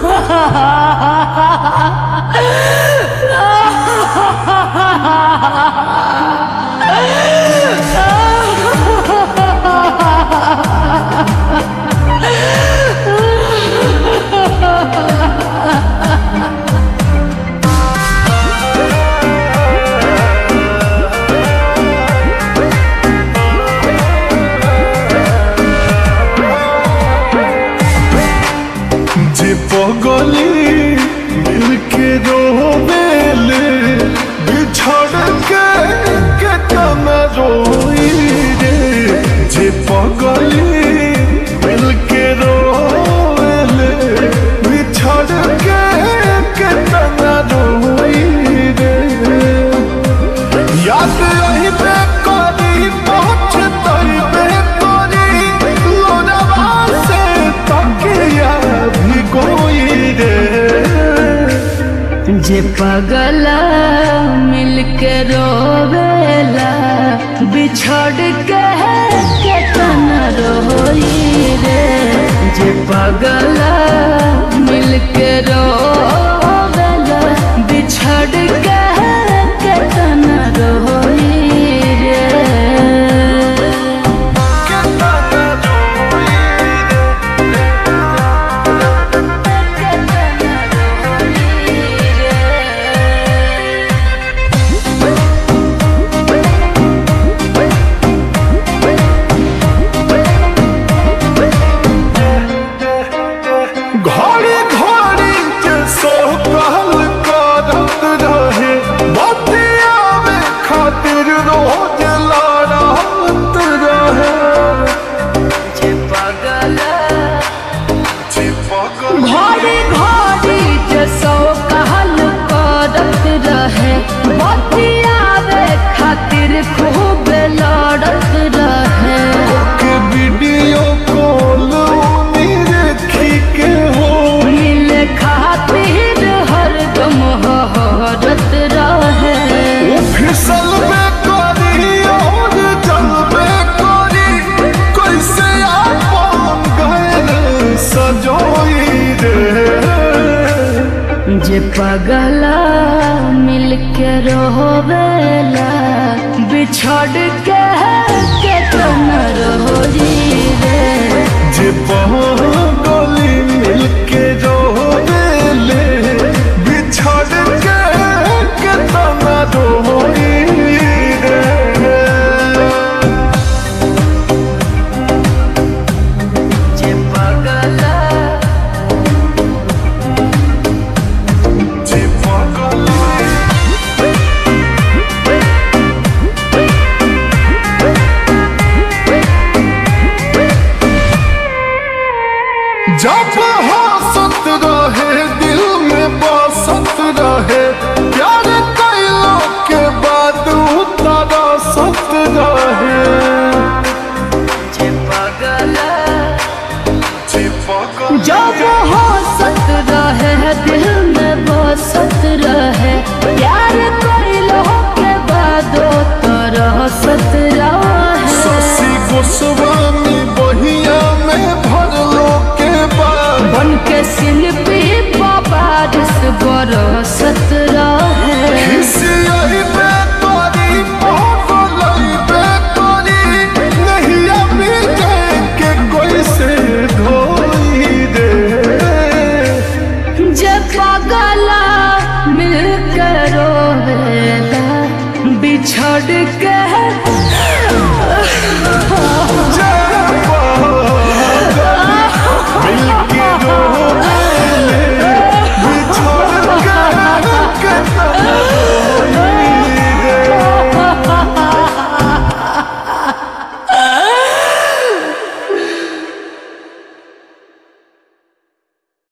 पगली मिलके रोवेले बिछड़ के केतना रोई रे। जे पगली मिलके रोवेले बिछड़ के केतना रोई रे। याद रहिबे करी पहुँचतइबे करी लोरवा से तकिया भिगोई रे। जे पगला मिलके रोवेला बिछड़ के केतना रोई रे। जे पगला मिलके रोवेला बिछड़ के केतना रोई रे। घड़ी घड़ी के सोहल करत रहे बतिया में खातिर रोज लड़त रहे। जे पगला घड़ी घड़ी जसो कहल करत रहे बतियावे खातिर खूब लड़त रहे। के वीडियो कॉल देखी के हो मिले खातिर हरदम हरत रहे। फिसल में करी और जल में करी कैसे आपन गए सजोई रे। जे पगला मिलके रोवेला बिछड़ के केतना रोई रे। जे पगली मिलके रोवेले बिछड़ के केतना रोई रे। जे पगला जे पगली जब हंसत रहे दिल में बसत रहे प्यार कैलो के बाद तरसत रहे। जे पगला जे पगली जब हंसत रहे दिल में बसत रहे प्यार कैलो के बाद तरसत रहे। शशि गोस्वामी बहिया में भरलो के बाद बन के शिल्पी बारिश बरसत रहे। खिसियइबे करी पगलइबे करी नहिया मिटे के कोई से धोई रे। जे पगला मिलकर रोवेला बिछड़ के